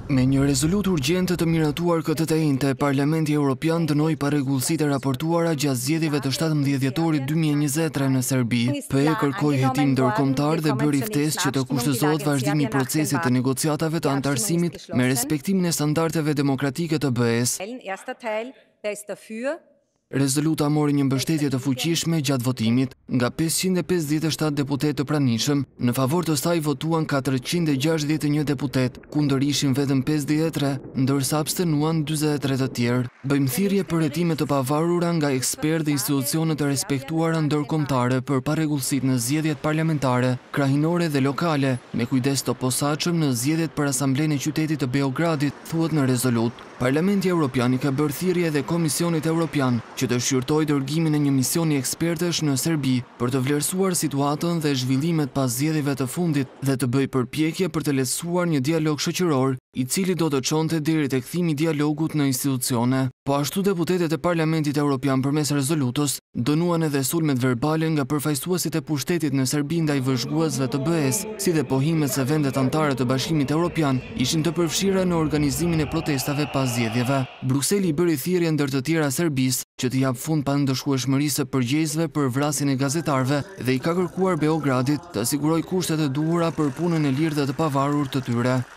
Me një rezolutë urgjente të miratuar këtë të njëjtë, Parlamenti Evropian dënoi parregullësitë e raportuara gjatë zgjedhjeve të 17 dhjetorit 2023 në Serbi. PE kërkoi hetim ndërkombëtar dhe bëri ftesë që të kushtëzohet vazhdimi i procesit të negociatave të anëtarësimit me respektimin e standardeve demokratike të BE-s. Rezoluta mori një mbështetje të fuqishme gjatë votimit, nga 557 deputet të pranishëm, në favor të saj votuan 461 deputet, kundër ishin vetëm 53, ndërsa abstenuan 43 të tjerë. Bëjmë thirrje për hetime të pavarura nga ekspertë dhe institucionet të respektuara ndërkombëtare për parregullësitë në zgjedhjet parlamentare, krahinore dhe lokale, me kujdes të posaçëm në zgjedhjet për Asamblenë e Qytetit të Beogradit, thuhet në rezolutë. Parlamenti Evropian i ka bërë thirrje edhe Komisionit Evropian që të shqyrtojë dërgimin e një misioni ekspertësh në Serbi për të vlerësuar situatën dhe zhvillimet pas zgjedhjeve të fundit dhe të bëjë përpjekje për të lehtësuar një dialog shoqëror i cili do të çonte deri tek kthimi i dialogut në institucione. Po ashtu deputetët e Parlamentit Evropian përmes rezolutës dënuan edhe sulmet verbale nga përfaqësuesit e pushtetit në Serbi ndaj vëzhguesve të BE-s, si dhe pohimet se vendet anëtare të Bashkimit Evropian ishin të përfshira në organizimin e protestave pas zgjedhjeve. Brukseli i bëri thirrje ndër të tjera Serbisë që të jap fund pandëshkueshmërisë së përgjegjësve për vrasjen e gazetarëve dhe i ka kërkuar Beogradit të sigurojë kushtet e duhura për punën e lirë dhe të pavarur të tyre.